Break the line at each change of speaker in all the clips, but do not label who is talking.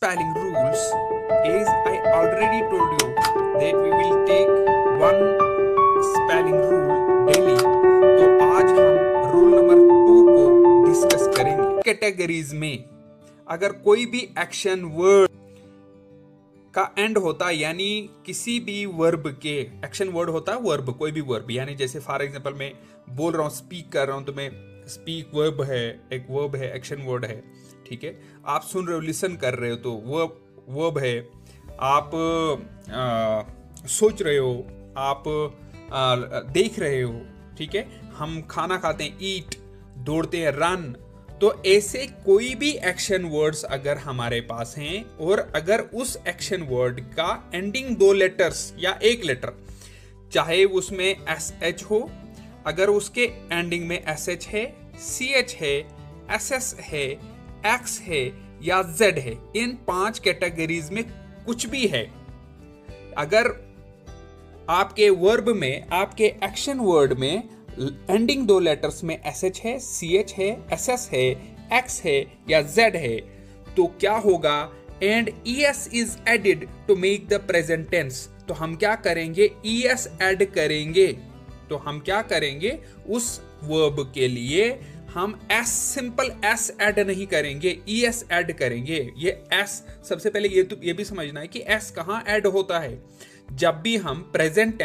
spelling rules, as I already told you that we will take one spelling rule daily. तो आज हम rule number 2 को discuss करेंगे। Categories में अगर कोई भी एक्शन वर्ड का एंड होता है, यानी किसी भी वर्ब के एक्शन वर्ड होता है, वर्ब कोई भी वर्ब, यानी जैसे फॉर एग्जांपल मैं बोल रहा हूँ, स्पीक कर रहा हूँ, तो मैं स्पीक वर्ब है, एक वर्ब है, एक्शन वर्ड है, ठीक है। आप सुन रहे हो, लिसन कर रहे हो, तो वर्ब है। आप सोच रहे हो, आप देख रहे हो, ठीक है। हम खाना खाते हैं, ईट, दौड़ते हैं, रन। तो ऐसे कोई भी एक्शन वर्ड्स अगर हमारे पास हैं और अगर उस एक्शन वर्ड का एंडिंग 2 लेटर्स या 1 लेटर, चाहे उसमें एच हो, अगर उसके एंडिंग में एच है, ch है, ss है, x है या z है, इन 5 कैटेगरीज में कुछ भी है, अगर आपके वर्ब में, आपके एक्शन वर्ड में एंडिंग 2 लेटर्स में sh है, ch है, ss है, x है या z है, तो क्या होगा? And es is added to make the present tense. तो हम क्या करेंगे? es ऐड करेंगे। तो हम क्या करेंगे? उस वर्ब के लिए हम s, सिंपल s ऐड नहीं करेंगे, es ऐड करेंगे। ये s, सबसे पहले ये भी समझना है कि s कहां ऐड होता है। जब भी हम प्रेजेंट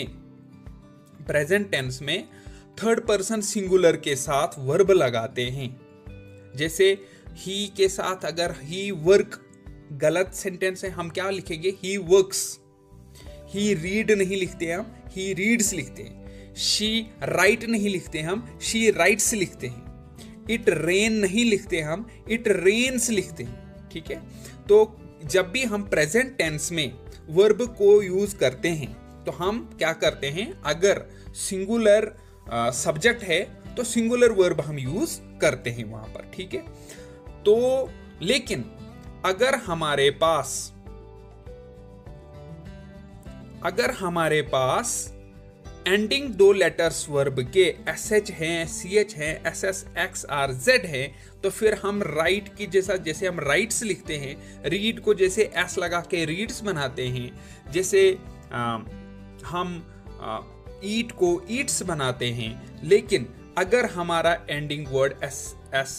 टेंस में थर्ड पर्सन सिंगुलर के साथ वर्ब लगाते हैं, जैसे ही के साथ अगर ही वर्क गलत सेंटेंस है, हम क्या लिखेंगे? He works. ही रीड नहीं लिखते हम, ही रीड्स लिखते हैं। शी राइट नहीं लिखते हम, शी राइट्स लिखते हैं। इट रेन नहीं लिखते हम, इट रेन्स लिखते हैं, ठीक है। तो जब भी हम प्रेजेंट टेंस में वर्ब को यूज करते हैं तो हम क्या करते हैं? अगर सिंगुलर सब्जेक्ट है तो सिंगुलर वर्ब हम यूज करते हैं वहां पर, ठीक है। तो लेकिन अगर हमारे पास एंडिंग 2 लेटर्स वर्ब के sh हैं, ch हैं, ss, x, r, z हैं, तो फिर हम राइट की जैसे हम राइट्स लिखते हैं, रीड को जैसे s लगा के रीड्स बनाते हैं, जैसे हम ईट को ईट्स बनाते हैं। लेकिन अगर हमारा ending word sh,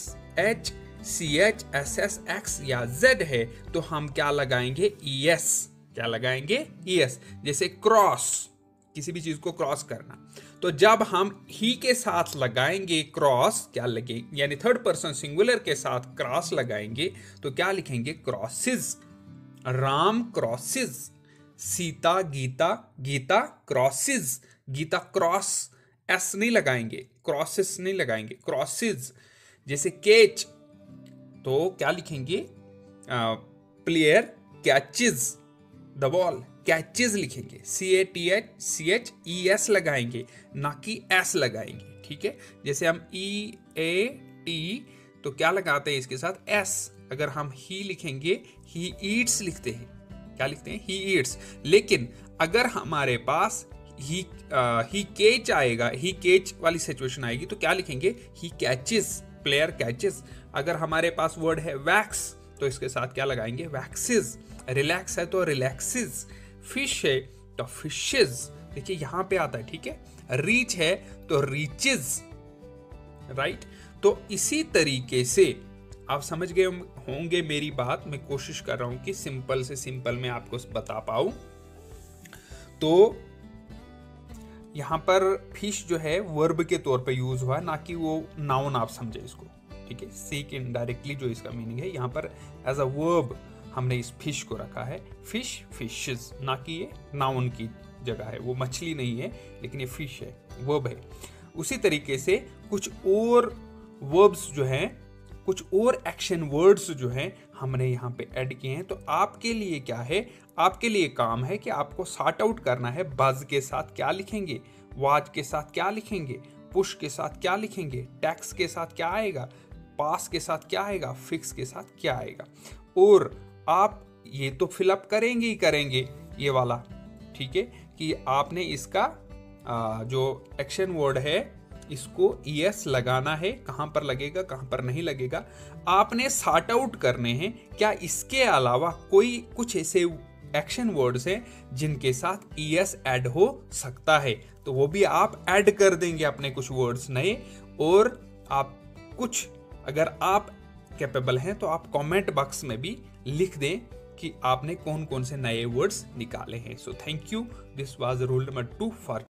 ch, ss, x या z है, तो हम क्या लगाएंगे? es। क्या लगाएंगे? es। जैसे क्रॉस, किसी भी चीज को क्रॉस करना। तो जब हम ही के साथ लगाएंगे क्रॉस, क्या लगे, यानी थर्ड पर्सन सिंगुलर के साथ क्रॉस लगाएंगे, तो क्या लिखेंगे? Crosses. Ram crosses, Sita Geeta, Geeta crosses, Geeta cross, S नहीं लगाएंगे, क्रॉसेस नहीं लगाएंगे, क्रॉसेस। जैसे केच, तो क्या लिखेंगे? Player catches the ball, catches लिखेंगे, CATCHES लगाएंगे, ना कि S लगाएंगे, ठीक है। जैसे हम EAT, तो क्या लगाते हैं इसके साथ? S। अगर हम ही लिखेंगे, ही ईट्स लिखते हैं, क्या लिखते हैं? He eats. लेकिन अगर हमारे पास ही केच आएगा, ही केच वाली सिचुएशन आएगी, तो क्या लिखेंगे? He catches, player catches. अगर हमारे पास वर्ड है वैक्स, तो इसके साथ क्या लगाएंगे? वैक्सेस। रिलैक्स है तो रिलैक्सेस। फिश है तो फिशेस, देखिए यहां पे आता है, ठीक है। रीच है तो रीचेस, राइट। तो इसी तरीके से आप समझ गए होंगे मेरी बात। मैं कोशिश कर रहा हूं कि सिंपल से सिंपल मैं आपको बता पाऊं। तो यहां पर फिश जो है वर्ब के तौर पे यूज हुआ, ना कि वो नाउन आप समझे इसको, ठीक है। सीक इनडायरेक्टली जो इसका मीनिंग है, यहां पर एज अ वर्ब हमने इस फिश को रखा है। फिश, फिशेस, ना कि ये नाउन की जगह है, वो मछली नहीं है, लेकिन ये फिश है, वर्ब है। उसी तरीके से कुछ और वर्ब्स जो हैं, कुछ और एक्शन वर्ड्स जो हैं, हमने यहाँ पे ऐड किए हैं। तो आपके लिए क्या है? आपके लिए काम है कि आपको सॉर्ट आउट करना है, बज के साथ क्या लिखेंगे, वाज के साथ क्या लिखेंगे, पुश के साथ क्या लिखेंगे, टैक्स के साथ क्या आएगा, पास के साथ क्या आएगा, फिक्स के साथ क्या आएगा। और आप ये तो फिलअप करेंगे ही करेंगे ये वाला, ठीक है, कि आपने इसका जो एक्शन वर्ड है इसको ES लगाना है, कहां पर लगेगा कहां पर नहीं लगेगा, आपने सॉर्ट आउट करने हैं। क्या इसके अलावा कोई कुछ ऐसे एक्शन वर्ड्स हैं जिनके साथ ES ऐड हो सकता है, तो वो भी आप ऐड कर देंगे अपने कुछ वर्ड्स नए। और आप कुछ, अगर आप कैपेबल हैं तो आप कमेंट बॉक्स में भी लिख दें कि आपने कौन कौन से नए वर्ड्स निकाले हैं। So thank you, this was rule number 2 for